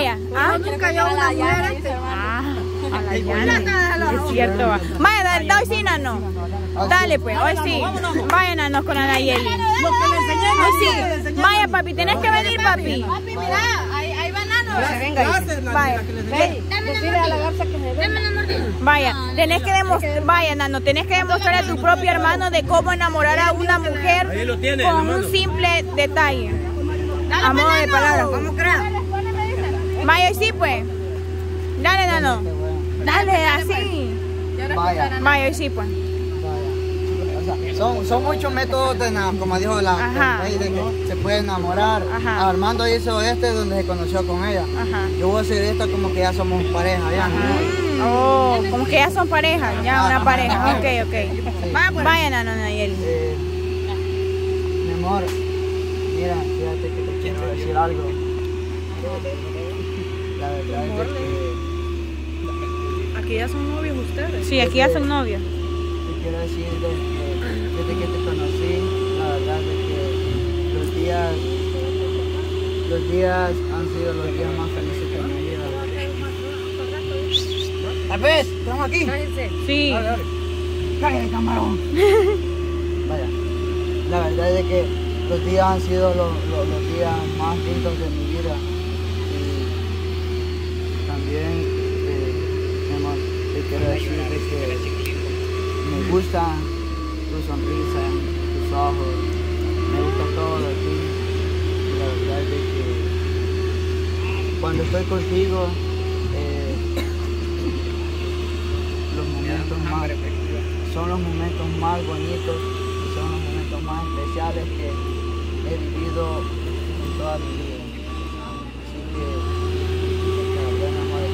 Vaya. Nunca yo una mujer. A la llana. Es cierto. Vaya, dale, sí, nano. Dale, pues, hoy sí. Vaya, nanos, con Anayeli. Hoy sí. Vaya, papi, tenés que venir, papi. Papi, mira, ahí va nano. Venga. Vaya. Vaya, tenés que demostrar, vaya, nano, tenés que demostrar a tu propio hermano de cómo enamorar a una mujer con un simple detalle. A modo de palabras. Vamos, crack. Vaya, hoy sí, pues. Dale, nano. Dale, así. Vaya, hoy sí, pues. Son muchos métodos de como dijo la de que se puede enamorar. Armando hizo donde se conoció con ella. Yo voy a hacer esto como que ya somos pareja, ya. Oh, como que ya son pareja, ya una pareja. Ok. Sí. Vaya, nano, Nayeli. Mi amor, mira, fíjate que te quiero decir algo. La verdad es que... Aquí ya son novios ustedes. Sí, aquí ya son novios. Te quiero decir desde que te conocí, la verdad es que los días han sido los días más felices de mi vida. ¿Sabes? ¿Estamos aquí? Sí. ¡Cállate, camarón! Vaya, la verdad es que los días han sido los días más lindos de mi vida. Y también, mi amor, te quiero decir que me gusta tu sonrisa, tus ojos, me gusta todo de ti. Y la verdad es que cuando estoy contigo, son los momentos más bonitos y son los momentos más especiales que he vivido en toda mi vida. Así que la verdad, mi amor,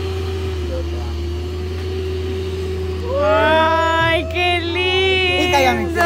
yo te amo. ¡Ay, qué lindo!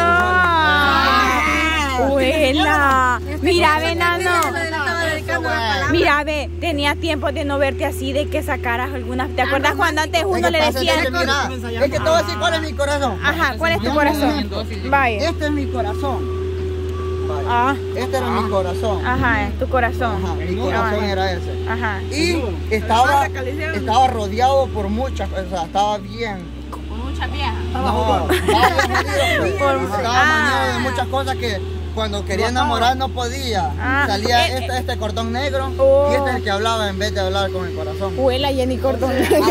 ¡Abuela! Mira, ve, nano. Mira, ve, tenía tiempo de no verte así, de que sacaras algunas. ¿Te acuerdas cuando antes uno le decía? Es que te voy a decir cuál es mi corazón. Ajá, ¿cuál es tu corazón? Vaya. Este es mi corazón. Vaya. Este era mi corazón. Ajá, es tu corazón. Ajá, mi corazón era ese. Ajá. Y estaba rodeado por muchas cosas, estaba bien. Con muchas viejas. No, estaba maniado de muchas cosas que cuando quería enamorar no podía. Salía este cordón negro y este es el que hablaba en vez de hablar con el corazón. Huela Jenny Cordón negro.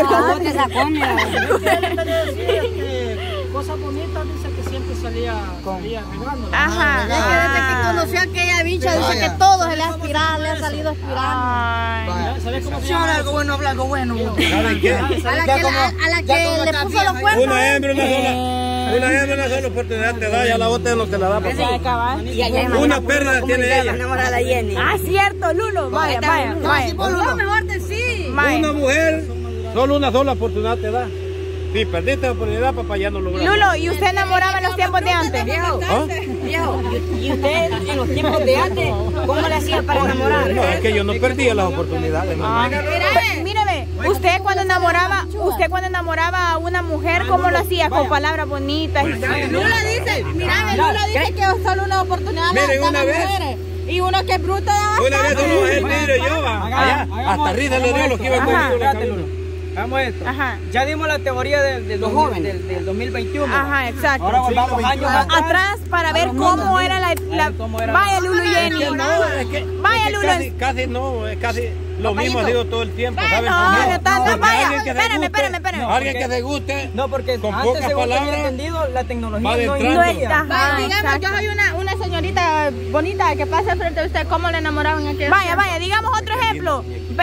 Cosas bonitas, dice que siempre salía regando. Ajá. Desde que conoció a aquella bicha, dice que todo se le ha aspirado, le ha salido aspirando. ¿Sabes cómo se Si habla llama? algo bueno, habla algo bueno. ¿Saben qué? A la que le puso los cuernos. Una hembra, una sola oportunidad te da, ya la otra no te la da, papá. Una perla tiene ella. Ah, cierto, Lulo. Vaya. No, mejor de sí. Una mujer, solo una sola oportunidad te da. Si perdiste la oportunidad, papá, ya no lo logramos. Lulo, ¿y usted enamoraba en los tiempos de antes? Viejo, ¿y usted en los tiempos de antes, cómo le hacía para enamorar? No, es que yo no perdía las oportunidades. Míreme, usted cuando enamoraba a una mujer, ¿cómo lo hacía? Con palabras bonitas. Lula dice, Lula dice que es solo una oportunidad Miren, de una las vez. mujeres. Y uno que es bruto de Una vez una mujer, mire yo, allá, hasta risa le dio lo que iba conmigo la camino. Hagamos esto. Ajá. Ya dimos la teoría del 2021. Ajá, exacto. Ahora volvamos años atrás para ver cómo era la... Vaya, Lulo y Jenny. Vaya, Lulo. Casi no, es casi lo mismo ha sido todo el tiempo, ¿sabes? No tanto, vaya. Espérame. Alguien que se guste, No, porque con antes, pocas según tenía palabras, entendido, la tecnología va no adentrando. influía. Digamos, yo soy una señorita bonita que pasa frente a usted. ¿Cómo le enamoraban en aquel tiempo? Vaya, digamos otro ejemplo.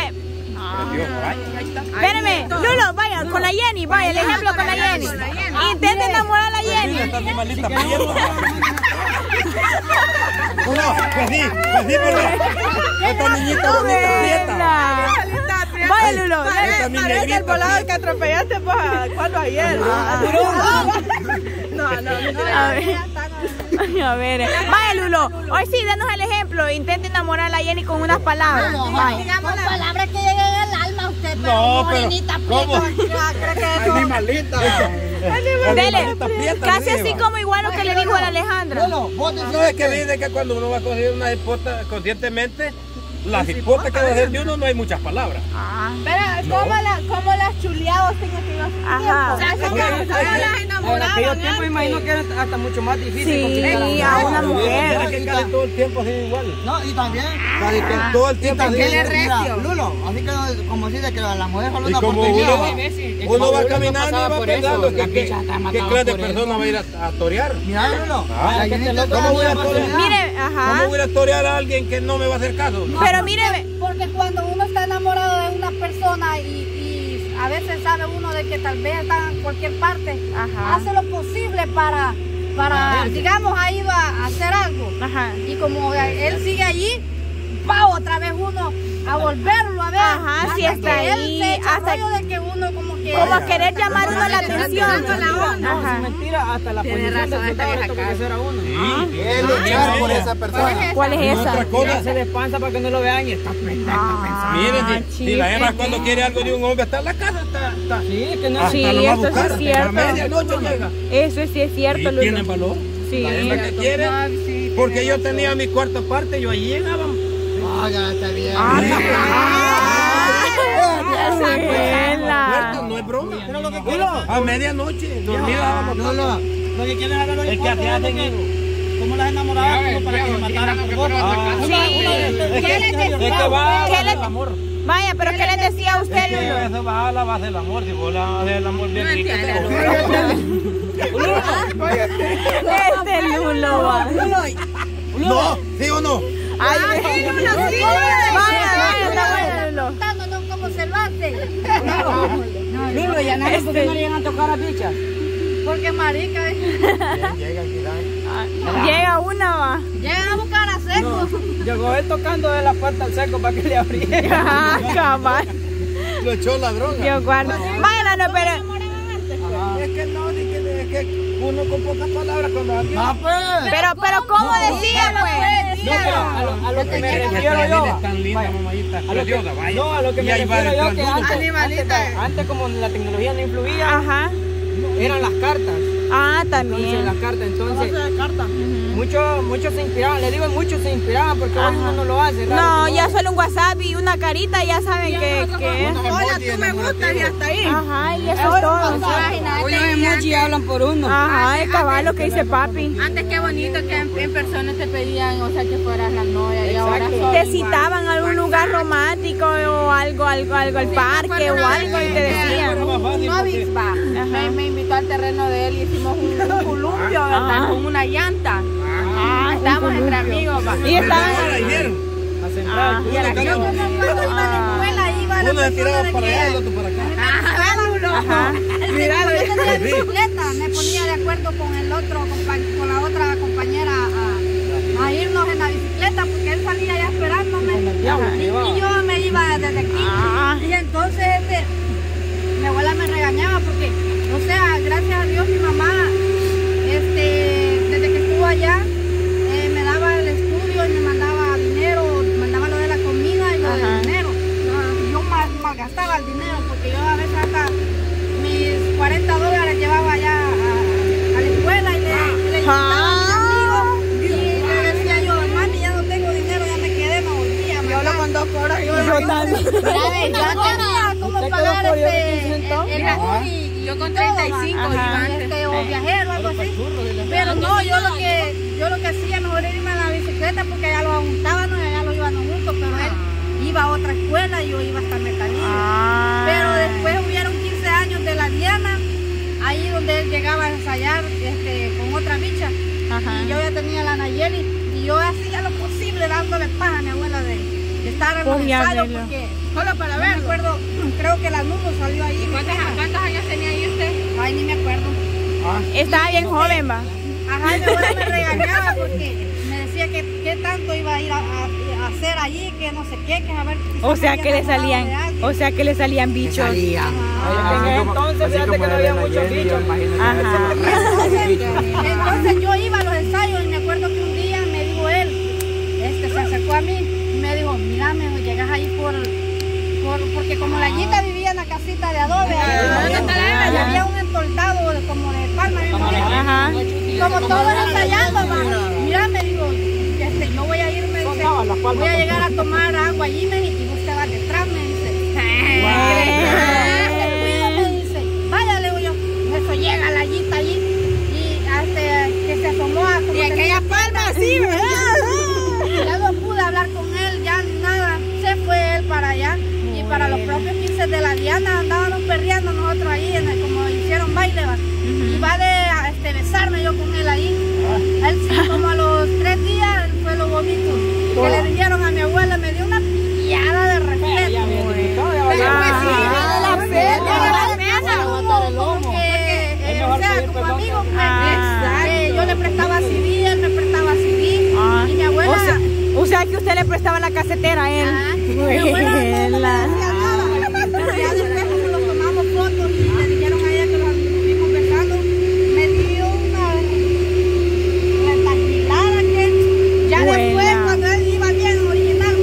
Espérame, Lulo, vaya, con la Jenny, vaya, el ejemplo con la Jenny. Intenta enamorar a la Jenny. Pues sí, esta niñita bonita, Vaya, Lulo. esta mi negrita. El volado que atropellaste, pues, ¿cuándo ayer? A ver, vaya, Lulo. Hoy sí, denos el ejemplo. Intenta enamorar a la Jenny con unas palabras. Vaya. Con palabras que lleguen al alma a usted, pero No, pero, morenita, ¿cómo? creo que eso... Animalita. Dele, casi así como igual lo que le dijo a la Alejandra. No es que dice que cuando uno va a conseguir una esposa conscientemente, las hipotecas de uno no hay muchas palabras. Pero ¿cómo las chuleados tengo que ir a Ajá. En aquellos tiempos imagino que era hasta mucho más difícil. Sí, a una mujer. Que casi todo el tiempo así igual. No, y también. Todo el tiempo así. Mira, Lulo, así que como dice que la mujer solo Y una como oportunidad. uno va caminando y va pensando qué clase de persona va a ir a torear. Mira, Lulo. ¿Cómo voy a torear? Mire, ajá. ¿Cómo voy a torear a alguien que no me va a hacer caso? Pero mire, Porque cuando uno está enamorado de una persona y a veces sabe uno de que tal vez está en cualquier parte, Ajá. hace lo posible para digamos, ha ido a hacer algo. ajá. Y como él sigue allí, va otra vez uno a volverlo a ver. Ajá, hasta sí está que él ahí, se echa hasta- rollo de que uno como que... Como a querer llamar uno la atención. No, Ajá. sin mentira, hasta la posición del soldado le toca hacer a uno. Es luchar por esa persona. ¿Cuál es esa? Otra cosa. Se despansa para que no lo vean y está pensando. Miren, si la hembra cuando quiere algo de un hombre está en la casa, está. Sí, que no. Hasta Sí, lo va a eso sí buscar. es A cierto. medianoche llega. Eso sí es cierto, Y Lulo. tienen valor. Sí. La hembra que quiere. Porque yo tenía mi cuarta parte, yo allí llegaba. Ah, ya está bien. Puerta, no es broma. A medianoche, dormida. Lulo. Lo que quieren hacer Es que así hacen eso. ¿Cómo las enamoraban? Como para que mataran por voto. Es que va a ¿Qué le- el amor. Vaya, pero ¿qué les decía a Es usted, que Lulo? eso va a la base del amor. Si vos le vas a hacer el amor bien rico. Este Lulo va. No, ¿sí o no? Ay, vaya, está bueno, Lulo. No, ¿cómo se lo hace? Lulo, ya nadie, ¿por qué no llegan a tocar a bichas? Porque marica, Llega una, va. llegan a buscar a seco. Llegó él tocando de la puerta al seco para que le abriera. Ajá, cabal. Lo echó la droga. Dios guarda. Vaya, no, pero... Es que no, es que uno con pocas palabras cuando alguien... No, pues. Pero ¿cómo decía, pues? No, pero a lo que me refiero yo. Es tan linda, mamadita. A lo que, no, a lo que Y me ahí va refiero yo, detrás que de uno. antes como la tecnología no influía, Ajá. eran las cartas. Ah, Entonces, también. las cartas, entonces, muchos se inspiraban, le digo, muchos se inspiraban porque hoy uno no lo hace. No, ya solo un WhatsApp y una carita ya saben que es. Hola, tú me gustas y hasta ahí. Ajá, y eso es todo. Hoy los emojis hablan por uno. Ajá, es cabal lo que dice papi. Antes qué bonito que en persona te pedían, o sea, que fueras la novia y ahora son Te citaban a algún lugar romántico o algo al parque o algo y te decían. un avispa. Me invitó al terreno de él y hicimos un columpio, ¿verdad? Con una llanta. Estábamos entre amigos. Va. Y estaban. Y a la que yo cuando iba a la escuela iba la Uno se tiraba persona para de allá y que... el otro para acá. Ajá. Yo tenía bicicleta, me ponía de acuerdo con el otro, con la otra compañera a irnos en la bicicleta porque él salía ya esperándome y yo me iba desde aquí. Y entonces mi abuela me regañaba porque, o sea, gracias a Dios mi mamá, desde que estuvo allá, me daba el estudio y me mandaba dinero, mandaba lo de la comida y lo del dinero. Yo malgastaba el dinero porque yo a veces hasta mis $40 llevaba allá a la escuela y le invitaba a mis amigos y le decía yo, mami, ya no tengo dinero, ya me quedé, me volvía. Yo lo con 2 horas, yo también. Ya tenía cómo pagar yo con 35 o viajero o algo así. Pero no, yo lo que hacía mejor era irme a la bicicleta porque allá lo juntábamos y allá lo íbamos juntos, pero él iba a otra escuela y yo iba hasta Metalillo. Pero después hubieron 15 años de la Diana, ahí donde él llegaba a ensayar con otra bicha. Y yo ya tenía la Nayeli y yo hacía lo posible dándole paja a mi abuela de estar en los ensayos porque solo para ver, me acuerdo, creo que la Nuno salió ahí. ¿Cuántos años tenía ahí usted? Ay, ni me acuerdo. Estaba bien joven, va. Ajá, mi abuela me regañaba porque me decía que qué tanto iba a ir a hacer allí, que no sé qué, que a ver. O sea que le salían bichos. Entonces, fíjate que no había muchos bichos. Ajá. Entonces yo iba a los ensayos y me acuerdo que un día me dijo él, se acercó a mí y me dijo, mira, me llegas ahí porque como la Yita vivía en la casita de adobe, y había un entoldado como de palma, Ajá. y como todos ensayando, mira, me digo, yo voy a irme, voy a llegar a tomar agua allí, me dice, y usted va detrás, me dice. Me dice, vaya, le digo yo. Eso llega la Yita allí y hasta que se asomó a como y aquella palma así, ¿verdad? Ya no pude hablar con él, ya nada. Se fue él para allá. Y para los propios 15 de la Diana andábamos perreando nosotros ahí, como hicieron baile, ¿va? Y vale besarme yo con él ahí. Él sí, como a los 3 días, él fue lo bonito. Que le dijeron a mi abuela, me dio una pillada de respeto. Como amigo, yo le prestaba CD, él me prestaba CD. Y mi abuela... O sea que usted le prestaba la casetera a él. Mi abuela no me decía nada. Pero ya después como nos tomamos fotos y le dijeron a ella que los estuvimos besando, me dio una retagilada que ya después cuando él iba bien original,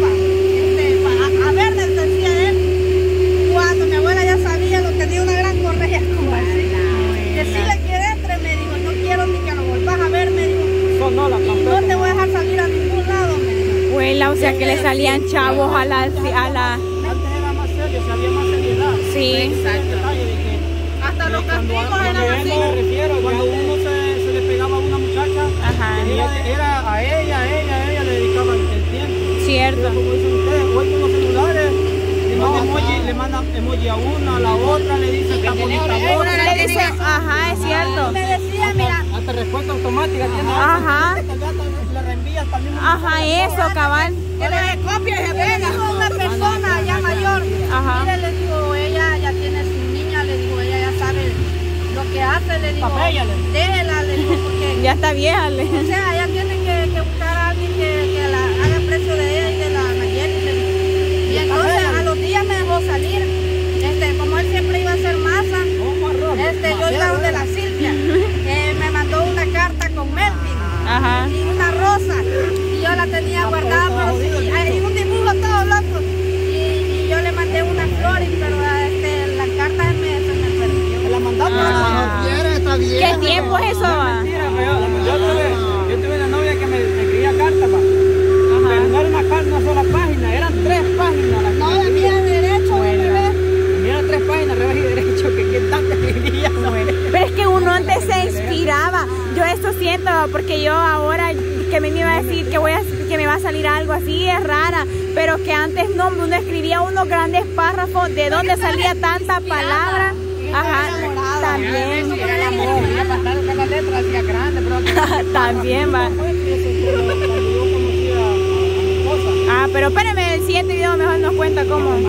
a ver, decía él, cuando mi abuela ya sabía lo tenía una gran correa como así. Decirle que entre, me dijo, no quiero ni que lo volvás a ver, me dijo. No te voy a dejar salir a ningún lado, me dijo. O sea que le salían chavos a la... Antes era más serio, se había más seriedad. Sí, exacto. Hasta los castigos eran así. Me refiero, cuando uno se le pegaba a una muchacha, era a ella le dedicaban el tiempo. Cierto. Pero como dicen ustedes, hoy con los celulares, le mandan emoji a una, a la otra, le dicen que está bonita Una le dice, ajá, es cierto. Me decía, mira. Hasta respuesta automática tiene. Ajá. Le reenvías también. Ajá, eso, cabal. Que le copia y se pega. Una persona ya mayor. Ajá. Mire, le digo, ella ya tiene su niña, le digo, ella ya sabe lo que hace, le digo, déjela, le digo, porque... Ya está vieja, O sea, ella tiene que buscar a alguien que la haga precio de ella y de la Nayeli, le digo. Y entonces a los días me dejó salir. Como él siempre iba a hacer masa, yo iba donde la Silvia, me mandó una carta con Melvin. Ajá. Y una rosa, y yo la tenía guardada, pero y un dibujo todo loco, y yo le mandé unas flores, pero la carta se me perdió. ¿Me la mandaste? Está bien. ¿Qué tiempo es eso? Mentira, yo tuve una novia que me escribía cartas, pero no era una sola página, eran 3 páginas. No, de mira derecho, bebé. Mira 3 páginas, revés y derecho, que tanto escribía. Pero es que uno antes se inspiraba. Yo eso siento, porque yo ahora que me iba a decir que me va a salir algo así, es rara. Pero que antes no, uno escribía unos grandes párrafos, ¿de dónde salía tanta palabra? Ajá, también. También va. Ah, pero espérame, el siguiente video mejor nos cuenta cómo.